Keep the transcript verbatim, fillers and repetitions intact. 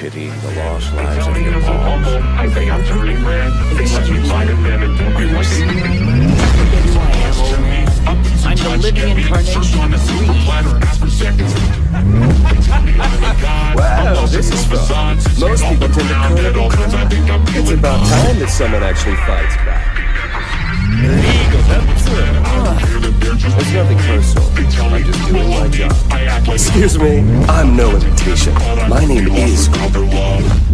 pity the lost lives of your palms. I think I'm turning red. What you might have been and don't be watching. Forget who I am, old man. I'm the living incarnation of greed. Wow, this is fun. Most people tend to call it a crime. It's about time that someone actually fights back. There's nothing personal. I'm just doing my job. Excuse me, I'm no imitation. My name is Cooper Wong.